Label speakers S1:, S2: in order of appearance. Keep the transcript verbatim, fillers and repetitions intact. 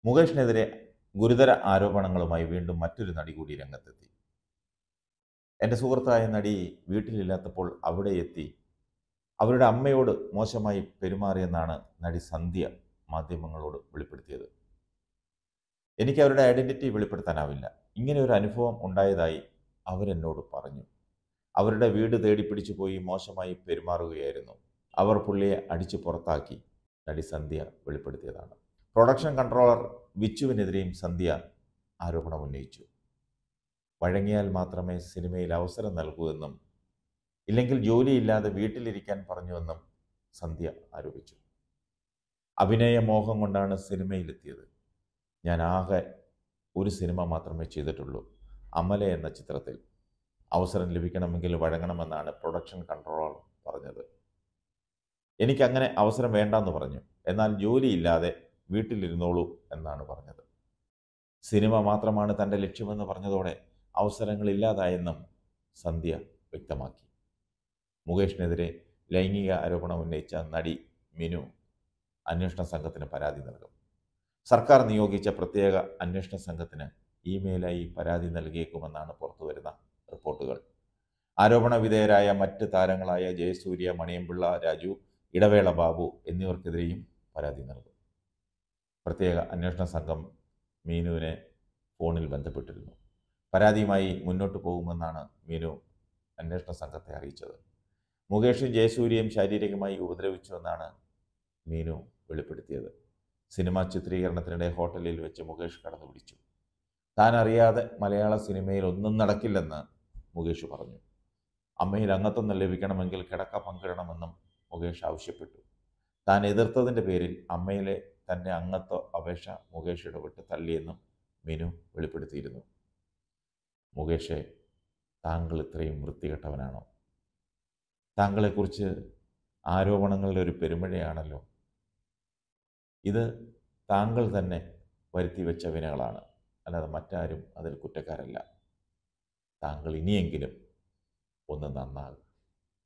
S1: മുകേഷിനെതിരെ ഗുരുതര ആരോപണങ്ങളുമായി വീണ്ടും മറ്റൊരു നടി കൂടി രംഗത്തെത്തി. എൻ്റെ സുഹൃത്തായ നടി വീട്ടിലില്ലാത്തപ്പോൾ അവിടെ എത്തി അവരുടെ അമ്മയോട് മോശമായി പെരുമാറിയെന്നാണ് നടി സന്ധ്യ മാധ്യമങ്ങളോട് വെളിപ്പെടുത്തിയത്. എനിക്ക് അവരുടെ ഐഡൻറ്റിറ്റി വെളിപ്പെടുത്താനാവില്ല. ഇങ്ങനെ ഒരു അനുഭവം ഉണ്ടായതായി അവരെന്നോട് പറഞ്ഞു. അവരുടെ വീട് തേടി പിടിച്ചു പോയി മോശമായി പെരുമാറുകയായിരുന്നു. അവർ പുള്ളിയെ അടിച്ചു പുറത്താക്കി. നടി സന്ധ്യ വെളിപ്പെടുത്തിയതാണ്. പ്രൊഡക്ഷൻ കൺട്രോളർ വിച്ചുവിനെതിരെയും സന്ധ്യ ആരോപണം ഉന്നയിച്ചു. വഴങ്ങിയാൽ മാത്രമേ സിനിമയിൽ അവസരം നൽകൂ എന്നും ഇല്ലെങ്കിൽ ജോലിയില്ലാതെ വീട്ടിലിരിക്കാൻ പറഞ്ഞുവെന്നും സന്ധ്യ ആരോപിച്ചു. അഭിനയ മോഹം കൊണ്ടാണ് സിനിമയിലെത്തിയത്. ഞാൻ ആകെ ഒരു സിനിമ മാത്രമേ ചെയ്തിട്ടുള്ളൂ, അമല എന്ന ചിത്രത്തിൽ. അവസരം ലഭിക്കണമെങ്കിൽ വഴങ്ങണമെന്നാണ് പ്രൊഡക്ഷൻ കൺട്രോളർ പറഞ്ഞത്. എനിക്കങ്ങനെ അവസരം വേണ്ടെന്ന് പറഞ്ഞു. എന്നാൽ ജോലിയില്ലാതെ വീട്ടിലിരുന്നോളൂ എന്നാണ് പറഞ്ഞത്. സിനിമ മാത്രമാണ് തൻ്റെ ലക്ഷ്യമെന്ന് പറഞ്ഞതോടെ അവസരങ്ങളില്ലാതായെന്നും സന്ധ്യ വ്യക്തമാക്കി. മുകേഷിനെതിരെ ലൈംഗിക ആരോപണം ഉന്നയിച്ച നടി മിനു അന്വേഷണ സംഘത്തിന് പരാതി നൽകും. സർക്കാർ നിയോഗിച്ച പ്രത്യേക അന്വേഷണ സംഘത്തിന് ഇമെയിലായി പരാതി നൽകിയേക്കുമെന്നാണ് പുറത്തുവരുന്ന റിപ്പോർട്ടുകൾ. ആരോപണ വിധേയരായ മറ്റ് താരങ്ങളായ ജയസൂര്യ, മണിയമ്പിള്ള രാജു, ഇടവേള ബാബു എന്നിവർക്കെതിരെയും പരാതി നൽകും. പ്രത്യേക അന്വേഷണ സംഘം മീനുവിനെ ഫോണിൽ ബന്ധപ്പെട്ടിരുന്നു. പരാതിയുമായി മുന്നോട്ട് പോകുമെന്നാണ് മീനു അന്വേഷണ സംഘത്തെ അറിയിച്ചത്. മുകേഷും ജയസൂര്യയും ശാരീരികമായി ഉപദ്രവിച്ചുവെന്നാണ് മീനു വെളിപ്പെടുത്തിയത്. സിനിമാ ചിത്രീകരണത്തിനിടെ ഹോട്ടലിൽ വെച്ച് മുകേഷ് കടന്നു പിടിച്ചു. താൻ അറിയാതെ മലയാള സിനിമയിൽ ഒന്നും നടക്കില്ലെന്ന് മുകേഷ് പറഞ്ഞു. അമ്മയിൽ അംഗത്വം ലഭിക്കണമെങ്കിൽ കിടക്ക പങ്കിടണമെന്നും മുകേഷ് ആവശ്യപ്പെട്ടു. താൻ എതിർത്തതിൻ്റെ പേരിൽ അമ്മയിലെ തൻ്റെ അംഗത്വ അപേക്ഷ മുകേഷ് ഇടപെട്ട് തള്ളിയെന്നും മീനു വെളിപ്പെടുത്തിയിരുന്നു. മുകേഷെ, താങ്കൾ ഇത്രയും വൃത്തികെട്ടവനാണോ? താങ്കളെക്കുറിച്ച് ആരോപണങ്ങളുടെ ഒരു പെരുമഴയാണല്ലോ. ഇത് താങ്കൾ തന്നെ വരുത്തി വെച്ച വിനകളാണ്, അല്ലാതെ മറ്റാരും അതിൽ കുറ്റക്കാരല്ല. താങ്കൾ ഇനിയെങ്കിലും ഒന്ന് നന്നാകും.